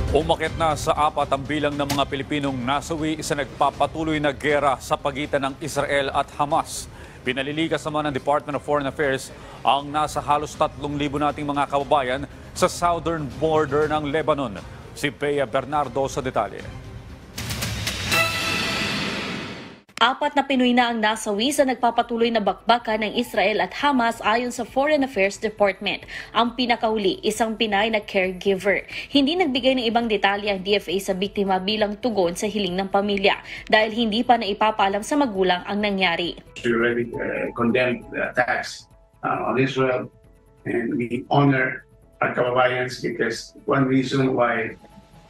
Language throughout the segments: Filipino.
Umakyat na sa 4 ang bilang ng mga Pilipinong nasawi sa nagpapatuloy na gera sa pagitan ng Israel at Hamas. Pinaliligas naman ng Department of Foreign Affairs ang nasa halos 3,000 nating mga kababayan sa southern border ng Lebanon. Si Bea Bernardo sa detalye. 4 na Pinoy na ang nasawi sa nagpapatuloy na bakbakan ng Israel at Hamas ayon sa Foreign Affairs Department. Ang pinakahuli, isang Pinay na caregiver. Hindi nagbigay ng ibang detalye ang DFA sa biktima bilang tugon sa hiling ng pamilya dahil hindi pa naipapaalam sa magulang ang nangyari. We already condemned the attacks on Israel, and we honor our kababayans because one reason why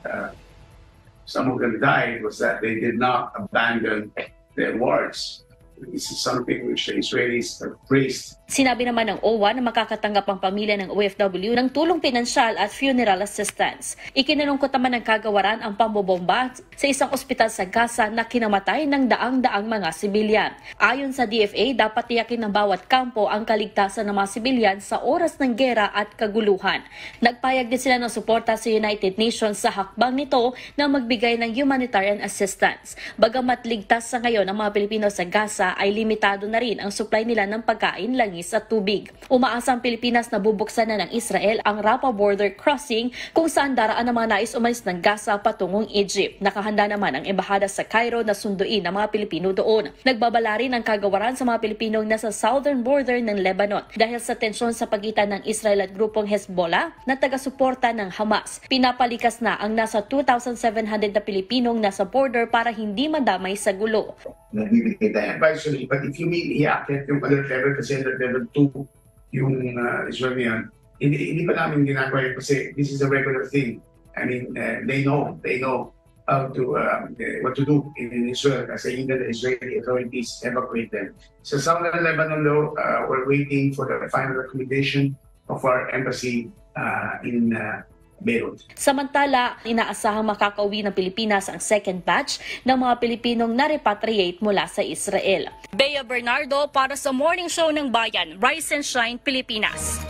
some of them died was that they did not abandon their wars. This is something which the Israelis have praised. Sinabi naman ng OWA na makakatanggap ang pamilya ng OFW ng tulong pinansyal at funeral assistance. Ikinalungkot naman ng kagawaran ang pambobomba sa isang ospital sa Gaza na kinamatay ng daang-daang mga sibilyan. Ayon sa DFA, dapat tiyakin ng bawat kampo ang kaligtasan ng mga sibilyan sa oras ng gera at kaguluhan. Nagpayag din sila ng suporta sa United Nations sa hakbang nito na magbigay ng humanitarian assistance. Bagamat ligtas sa ngayon ang mga Pilipino sa Gaza, ay limitado na rin ang supply nila ng pagkain, langis at tubig. Umaasa ang Pilipinas na bubuksan na ng Israel ang Rafah border crossing kung saan daraan ang mga nais umalis ng Gaza patungong Egypt. Nakahanda naman ang embahada sa Cairo na sunduin ang mga Pilipino doon. Nagbabala rin ang kagawaran sa mga Pilipinong nasa southern border ng Lebanon dahil sa tensyon sa pagitan ng Israel at grupong Hezbollah na taga-suporta ng Hamas. Pinapalikas na ang nasa 2,700 na Pilipinong nasa border para hindi madamay sa gulo. Nagbibigay tayo advisory, but if you mean i-accept yung alert level kasi alert level 2 yung Israel yan, hindi pa namin ginagawa yun kasi this is a regular thing. I mean, they know how to what to do in Israel kasi even the Israeli authorities evacuate them. So southern Lebanon though, we're waiting for the final recommendation of our embassy in Beirut. Samantala, inaasahang makakauwi ng Pilipinas ang second batch ng mga Pilipinong na-repatriate mula sa Israel. Bea Bernardo para sa Morning Show ng Bayan, Rise and Shine, Pilipinas.